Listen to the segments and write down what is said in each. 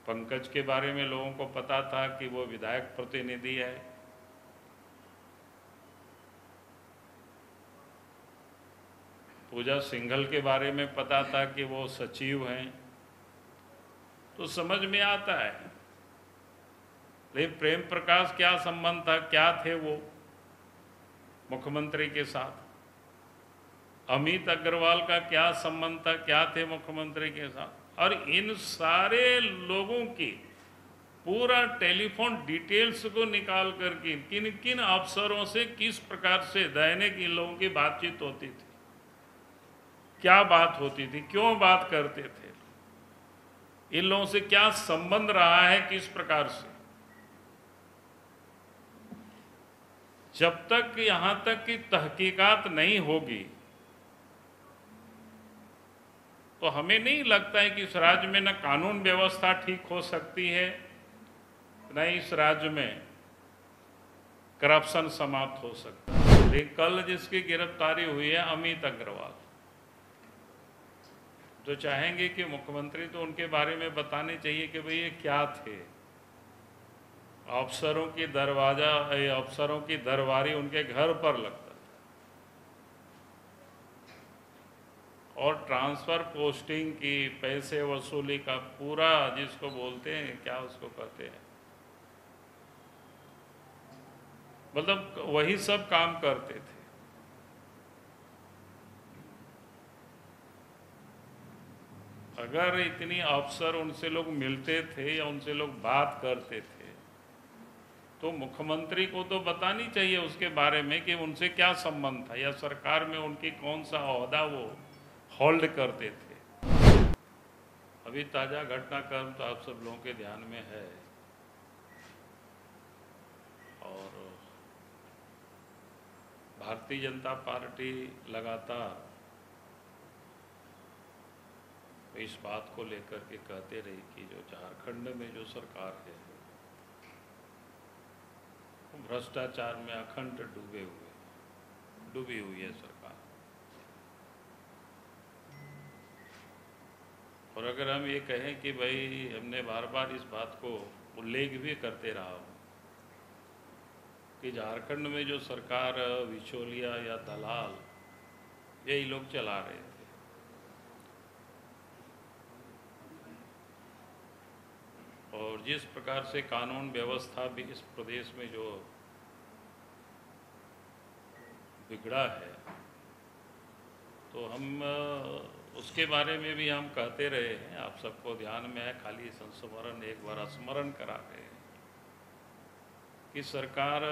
पंकज के बारे में लोगों को पता था कि वो विधायक प्रतिनिधि है। पूजा सिंघल के बारे में पता था कि वो सचिव हैं, तो समझ में आता है। लेकिन प्रेम प्रकाश क्या संबंध था, क्या थे वो मुख्यमंत्री के साथ? अमित अग्रवाल का क्या संबंध था, क्या थे मुख्यमंत्री के साथ? और इन सारे लोगों की पूरा टेलीफोन डिटेल्स को निकाल करके किन किन अफसरों से किस प्रकार से दैनिक इन लोगों की बातचीत होती थी, क्या बात होती थी, क्यों बात करते थे, इन लोगों से क्या संबंध रहा है, किस प्रकार से। जब तक यहां तक की तहकीकात नहीं होगी तो हमें नहीं लगता है कि इस राज्य में न कानून व्यवस्था ठीक हो सकती है, न इस राज्य में करप्शन समाप्त हो सकता है। लेकिन कल जिसकी गिरफ्तारी हुई है अमित अग्रवाल, जो चाहेंगे कि मुख्यमंत्री तो उनके बारे में बताने चाहिए कि भाई ये क्या थे। अफसरों की अफसरों की दरबारी उनके घर पर लगता था, और ट्रांसफर पोस्टिंग की, पैसे वसूली का पूरा, जिसको बोलते हैं क्या उसको कहते हैं, मतलब वही सब काम करते थे। अगर इतनी अफसर उनसे लोग मिलते थे या उनसे लोग बात करते थे तो मुख्यमंत्री को तो बतानी चाहिए उसके बारे में कि उनसे क्या संबंध था, या सरकार में उनकी कौन सा ओहदा वो होल्ड करते थे। अभी ताजा घटनाक्रम तो आप सब लोगों के ध्यान में है, और भारतीय जनता पार्टी लगातार इस बात को लेकर के कहते रही कि जो झारखंड में जो सरकार है भ्रष्टाचार में अखंड डूबी हुई है सरकार। और अगर हम ये कहें कि भाई हमने बार बार इस बात को उल्लेख भी करते रहा हूँ कि झारखंड में जो सरकार बिचौलिया या दलाल यही लोग चला रहे थे, और जिस प्रकार से कानून व्यवस्था भी इस प्रदेश में जो बिगड़ा है, तो हम उसके बारे में भी हम कहते रहे हैं, आप सबको ध्यान में है, खाली संस्मरण एक बार स्मरण करा रहे हैं कि सरकार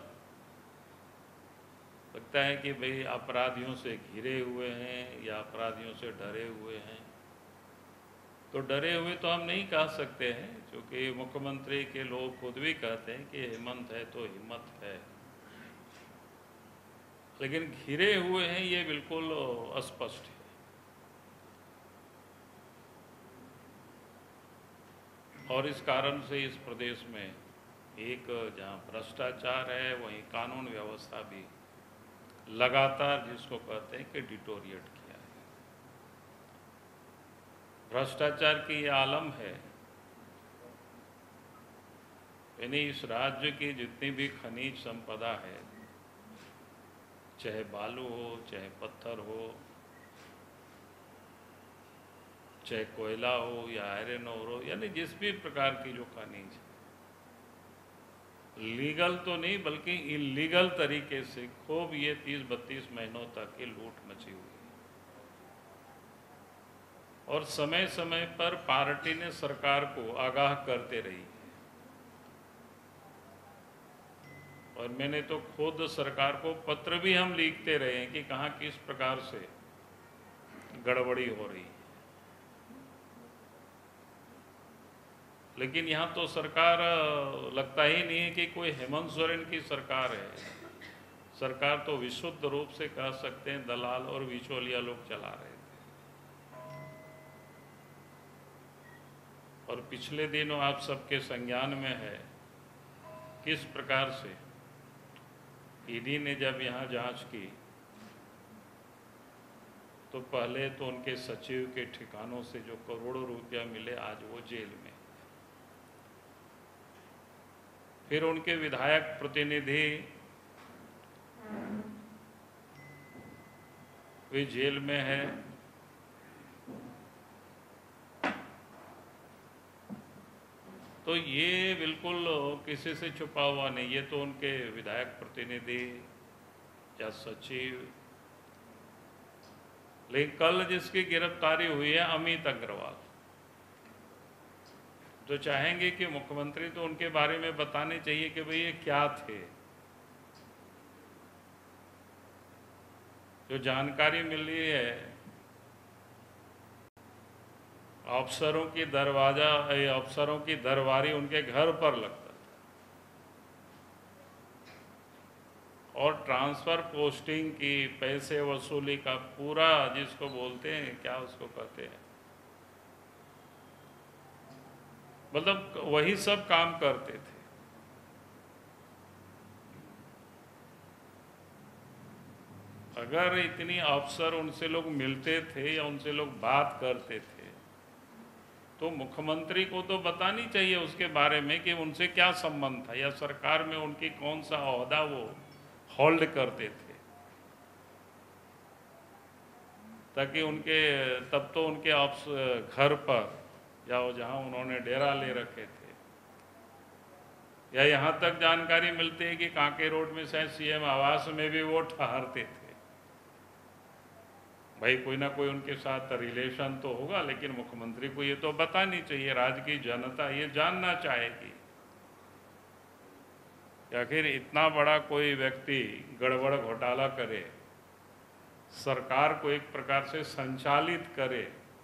लगता है कि भाई अपराधियों से घिरे हुए हैं या अपराधियों से डरे हुए हैं। तो डरे हुए तो हम नहीं कह सकते हैं, क्योंकि मुख्यमंत्री के लोग खुद भी कहते हैं कि हेमंत है तो हिम्मत है, लेकिन घिरे हुए हैं ये बिल्कुल स्पष्ट है। और इस कारण से इस प्रदेश में एक जहाँ भ्रष्टाचार है वहीं कानून व्यवस्था भी लगातार, जिसको कहते हैं कि डिटोरिएट किया है। भ्रष्टाचार की ये आलम है, यानी इस राज्य की जितनी भी खनिज संपदा है, चाहे बालू हो, चाहे पत्थर हो, चाहे कोयला हो या आयरन ओर हो, यानी जिस भी प्रकार की जो खनिज लीगल तो नहीं बल्कि इलीगल तरीके से खूब ये 30-32 महीनों तक ये लूट मची हुई है। और समय समय पर पार्टी ने सरकार को आगाह करते रही है, और मैंने तो खुद सरकार को पत्र भी हम लिखते रहे हैं कि कहाँ किस प्रकार से गड़बड़ी हो रही है। लेकिन यहाँ तो सरकार लगता ही नहीं है कि कोई हेमंत सोरेन की सरकार है। सरकार तो विशुद्ध रूप से कह सकते हैं दलाल और बिचौलिया लोग चला रहे थे। और पिछले दिनों आप सबके संज्ञान में है किस प्रकार से ईडी ने जब यहाँ जांच की तो पहले तो उनके सचिव के ठिकानों से जो करोड़ों रुपया मिले, आज वो जेल में। फिर उनके विधायक प्रतिनिधि वे जेल में है। तो ये बिल्कुल किसी से छुपा हुआ नहीं, ये तो उनके विधायक प्रतिनिधि या सचिव। लेकिन कल जिसकी गिरफ्तारी हुई है अमित अग्रवाल, जो चाहेंगे कि मुख्यमंत्री तो उनके बारे में बताने चाहिए कि भाई ये क्या थे। जो जानकारी मिली है, अफसरों की दरबारी उनके घर पर लगता था और ट्रांसफर पोस्टिंग की, पैसे वसूली का पूरा, जिसको बोलते हैं क्या उसको कहते हैं, मतलब वही सब काम करते थे। अगर इतनी अफसर उनसे लोग मिलते थे या उनसे लोग बात करते थे तो मुख्यमंत्री को तो बतानी चाहिए उसके बारे में कि उनसे क्या संबंध था या सरकार में उनकी कौन सा ओहदा वो होल्ड करते थे, ताकि तब तो उनके घर पर या जहां उन्होंने डेरा ले रखे थे, या यहाँ तक जानकारी मिलती है कि कांके रोड में शायद सीएम आवास में भी वो ठहरते थे। भाई कोई ना कोई उनके साथ रिलेशन तो होगा, लेकिन मुख्यमंत्री को ये तो बतानी चाहिए। राज्य की जनता ये जानना चाहेगी कि आखिर इतना बड़ा कोई व्यक्ति गड़बड़ घोटाला करे, सरकार को एक प्रकार से संचालित करे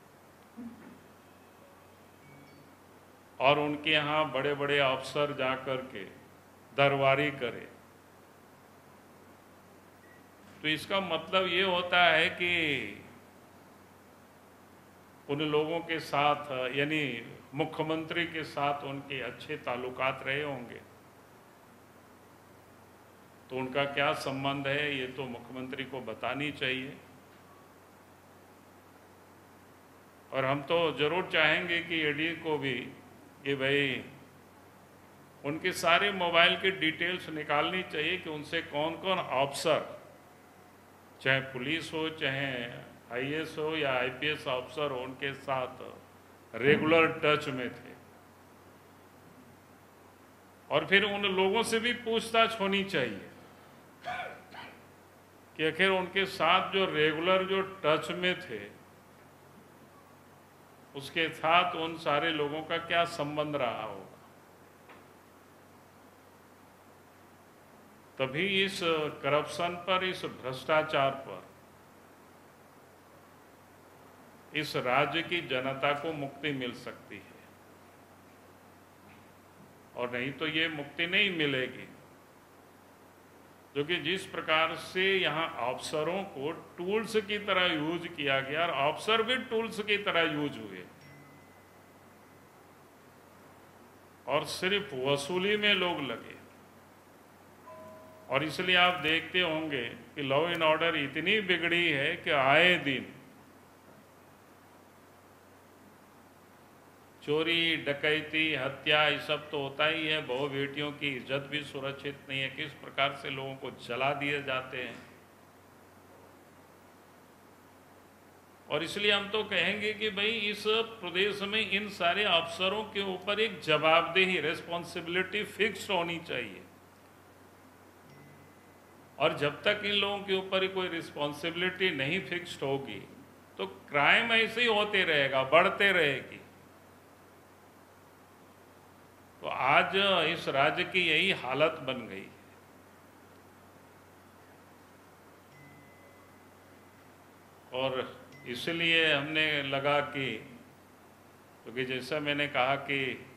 और उनके यहाँ बड़े बड़े अफसर जा कर के दरबारी करे, तो इसका मतलब ये होता है कि उन लोगों के साथ, यानी मुख्यमंत्री के साथ उनके अच्छे ताल्लुकात रहे होंगे। तो उनका क्या संबंध है ये तो मुख्यमंत्री को बतानी चाहिए। और हम तो जरूर चाहेंगे कि ईडी को भी कि भाई उनके सारे मोबाइल की डिटेल्स निकालनी चाहिए कि उनसे कौन कौन अफसर, चाहे पुलिस हो, चाहे आईएएस हो या आईपीएस अफसर हो, उनके साथ रेगुलर टच में थे। और फिर उन लोगों से भी पूछताछ होनी चाहिए कि आखिर उनके साथ जो रेगुलर जो टच में थे उसके साथ उन सारे लोगों का क्या संबंध रहा होगा। तभी इस करप्शन पर, इस भ्रष्टाचार पर इस राज्य की जनता को मुक्ति मिल सकती है, और नहीं तो ये मुक्ति नहीं मिलेगी। क्योंकि जिस प्रकार से यहाँ अफसरों को टूल्स की तरह यूज किया गया और अफसर भी टूल्स की तरह यूज हुए और सिर्फ वसूली में लोग लगे। और इसलिए आप देखते होंगे कि लॉ एंड ऑर्डर इतनी बिगड़ी है कि आए दिन चोरी, डकैती, हत्या, ये सब तो होता ही है। बहु बेटियों की इज्जत भी सुरक्षित नहीं है। किस प्रकार से लोगों को जला दिए जाते हैं। और इसलिए हम तो कहेंगे कि भाई इस प्रदेश में इन सारे अफसरों के ऊपर एक जवाबदेही, रिस्पॉन्सिबिलिटी फिक्स होनी चाहिए। और जब तक इन लोगों के ऊपर कोई रिस्पॉन्सिबिलिटी नहीं फिक्स्ड होगी तो क्राइम ऐसे ही होते रहेगा, बढ़ते रहेगी। तो आज इस राज्य की यही हालत बन गई है। और इसलिए हमने लगा कि, क्योंकि जैसा मैंने कहा कि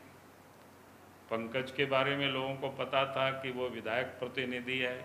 पंकज के बारे में लोगों को पता था कि वो विधायक प्रतिनिधि है,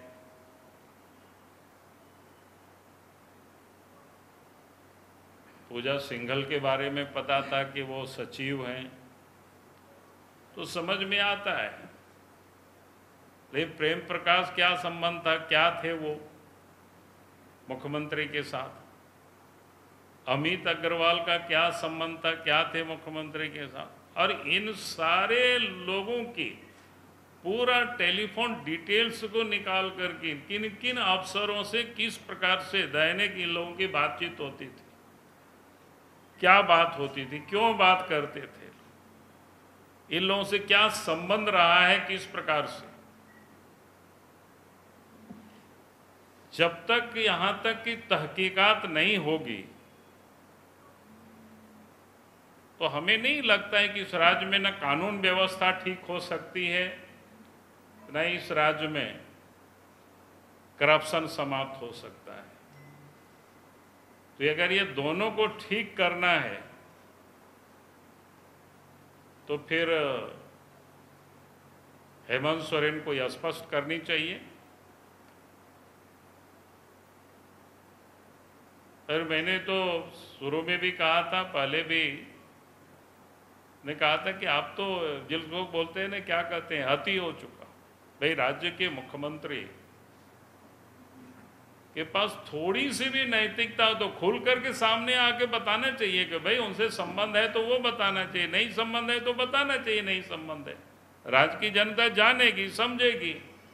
पूजा सिंघल के बारे में पता था कि वो सचिव हैं, तो समझ में आता है। लेकिन प्रेम प्रकाश क्या संबंध था, क्या थे वो मुख्यमंत्री के साथ? अमित अग्रवाल का क्या संबंध था, क्या थे मुख्यमंत्री के साथ? और इन सारे लोगों की पूरा टेलीफोन डिटेल्स को निकाल करके किन किन अफसरों से किस प्रकार से दैनिक इन लोगों की बातचीत होती थी, क्या बात होती थी, क्यों बात करते थे, इन लोगों से क्या संबंध रहा है, किस प्रकार से। जब तक यहां तक की तहकीकात नहीं होगी तो हमें नहीं लगता है कि इस राज्य में न कानून व्यवस्था ठीक हो सकती है, न इस राज्य में करप्शन समाप्त हो सकता है। तो अगर ये दोनों को ठीक करना है तो फिर हेमंत सोरेन को यह स्पष्ट करनी चाहिए। और मैंने तो शुरू में भी कहा था, पहले भी ने कहा था कि आप तो जिस लोग बोलते हैं ना, क्या कहते हैं, अति हो चुका। भाई राज्य के मुख्यमंत्री के पास थोड़ी सी भी नैतिकता हो तो खुल करके सामने आके बताना चाहिए कि भाई उनसे संबंध है तो वो बताना चाहिए, नहीं संबंध है तो बताना चाहिए नहीं संबंध है। राज्य की जनता जानेगी, समझेगी।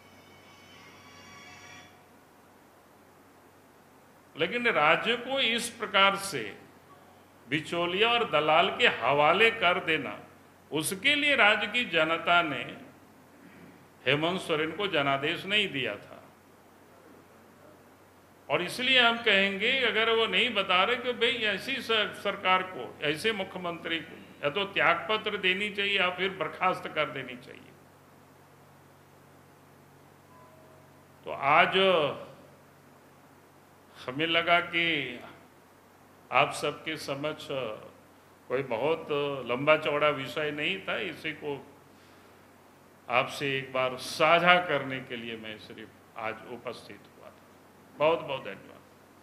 लेकिन राज्य को इस प्रकार से बिचौलिया और दलाल के हवाले कर देना, उसके लिए राज्य की जनता ने हेमंत सोरेन को जनादेश नहीं दिया था। और इसलिए हम कहेंगे अगर वो नहीं बता रहे कि भाई ऐसी सरकार को, ऐसे मुख्यमंत्री को या तो त्यागपत्र देनी चाहिए या फिर बर्खास्त कर देनी चाहिए। तो आज हमें लगा कि आप सबके समक्ष कोई बहुत लंबा चौड़ा विषय नहीं था, इसी को आपसे एक बार साझा करने के लिए मैं सिर्फ आज उपस्थित हुआ था। बहुत बहुत धन्यवाद।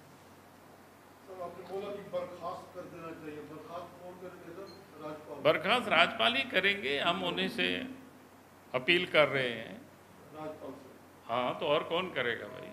आपने बोला कि बर्खास्त कर देना चाहिए, बर्खास्त कौन करेंगे सर? राज्यपाल। बर्खास्त राज्यपाल ही करेंगे, हम उन्हीं से अपील कर रहे हैं। राज्यपाल से? हाँ, तो और कौन करेगा भाई।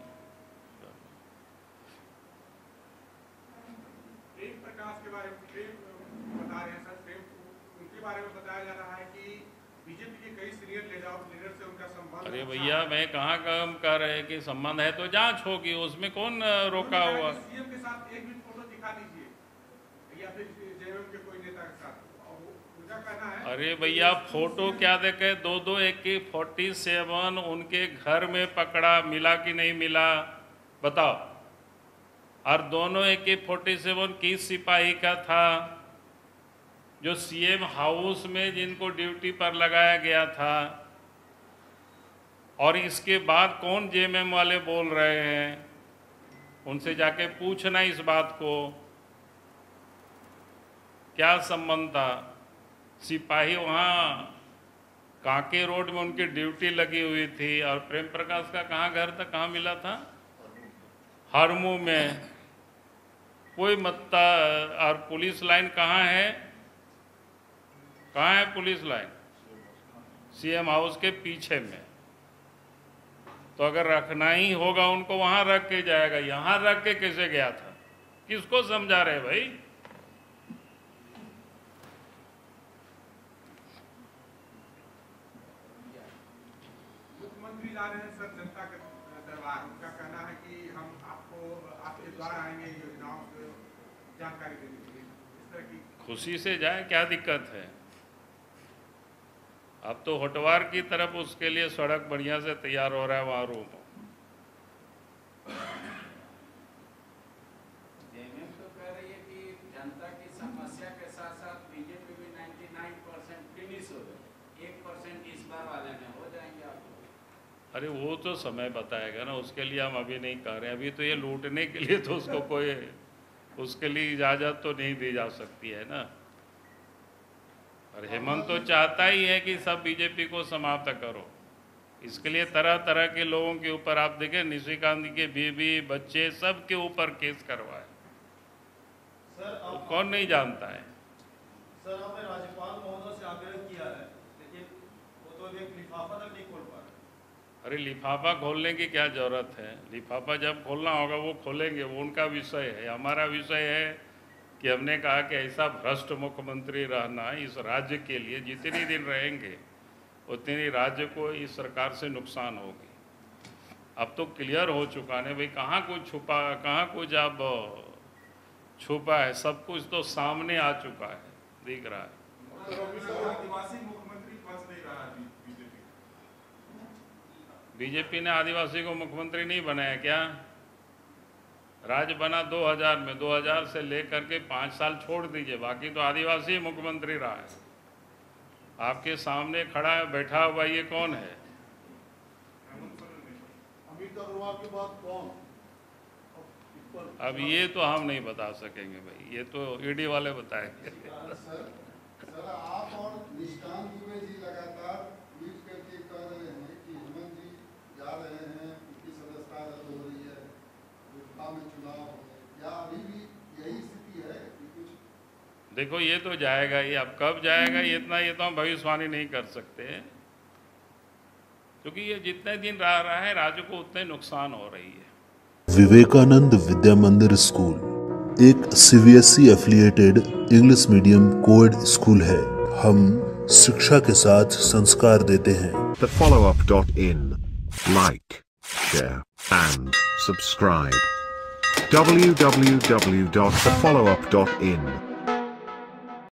प्रेम प्रकाश के बारे में बता रहे हैं सर, प्रेम उनके बारे में बताया जा रहा है कि बीजेपी के कई सीनियर लीडर से उनका संबंध। अरे भैया, मैं कहाँ काम कर रहे हैं कि संबंध है तो जांच होगी, उसमें कौन रोका हुआ। सीएम के साथ एक भी फोटो दिखा दीजिए या फिर जेएमएम के कोई नेता के साथ, उनका कहना है। अरे भैया, फोटो क्या देखे, दो AK-47 उनके घर में पकड़ा, मिला कि नहीं मिला बताओ। और दोनों AK-47 किस सिपाही का था? जो सीएम हाउस में जिनको ड्यूटी पर लगाया गया था। और इसके बाद कौन जेएमएम वाले बोल रहे हैं, उनसे जाके पूछना इस बात को, क्या संबंध था। सिपाही वहाँ कांके रोड में उनकी ड्यूटी लगी हुई थी। और प्रेम प्रकाश का कहाँ घर था, कहाँ मिला था? हरमू में। कोई मत्ता। और पुलिस लाइन कहाँ है? कहाँ है पुलिस लाइन? सीएम हाउस के पीछे में। तो अगर रखना ही होगा उनको वहां रख के जाएगा, यहां रख के कैसे गया था? किसको समझा रहे भाई? मुख्यमंत्री जा रहे हैं सर जनता के दरबार, उनका कहना है कि हम आपके द्वारा आएंगे योजनाओं की जानकारी देने के लिए। इस तरह की खुशी से जाए, क्या दिक्कत है? अब तो होटवार की तरफ उसके लिए सड़क बढ़िया से तैयार हो रहा है, वहां रूम। जेएमएम तो कह रही है कि जनता की समस्या के साथ साथ बीजेपी भी 99% फिनिश हो गई, 1% इस बार वाले में हो जाएंगे आप। अरे वो तो समय बताएगा ना, उसके लिए हम अभी नहीं कह रहे हैं। अभी तो ये लूटने के लिए तो उसको कोई, उसके लिए इजाज़त तो नहीं दी जा सकती है ना। और हेमंत तो चाहता ही है कि सब बीजेपी को समाप्त करो। इसके लिए तरह तरह के लोगों के ऊपर आप देखें, निशिकांत के बीवी बच्चे सब के ऊपर केस करवाए। तो कौन नहीं जानता है। सर, आपने राज्यपाल महोदय से आग्रह किया है, लेकिन वो तो एक लिफाफा तक नहीं खोल पा रहे। अरे लिफाफा खोलने की क्या जरूरत है? लिफाफा जब खोलना होगा वो खोलेंगे, वो उनका विषय है। हमारा विषय है कि हमने कहा कि ऐसा भ्रष्ट मुख्यमंत्री रहना इस राज्य के लिए जितनी दिन रहेंगे उतनी ही राज्य को इस सरकार से नुकसान होगी। अब तो क्लियर हो चुका है भाई, कहाँ कुछ छुपा, कहाँ कुछ अब छुपा है, सब कुछ तो सामने आ चुका है, दिख रहा है। आदिवासी मुख्यमंत्री बच नहीं रहा है बीजेपी ने आदिवासी को मुख्यमंत्री नहीं बनाया क्या? राज्य बना 2000 में, 2000 से लेकर के 5 साल छोड़ दीजिए, बाकी तो आदिवासी मुख्यमंत्री रहा है। आपके सामने खड़ा है, बैठा हुआ, ये कौन है? अमित अग्रवाल के बाद कौन? अब ये तो हम नहीं बता सकेंगे भाई, ये तो ईडी वाले बताएंगे। सर आप और निष्ठान दुबे जी लगातार ट्वीट करके कह रहे हैं कि हेमंत जी जा रहे हैं, उनकी सदस्यता रद्द हो रही है, लोकसभा में चुनाव हो गए, क्या अभी भी यही स्थिति है कि कुछ? देखो ये तो जाएगा ही, अब कब जाएगा ये तो हम भविष्यवाणी नहीं कर सकते, क्योंकि ये जितने दिन रहा है राज्य को उतने नुकसान हो रही है। विवेकानंद विद्या मंदिर स्कूल एक CBSE affiliated English medium coed school है। हम शिक्षा के साथ संस्कार देते हैं। thefollowup.in. Like, share and subscribe. www.thefollowup.in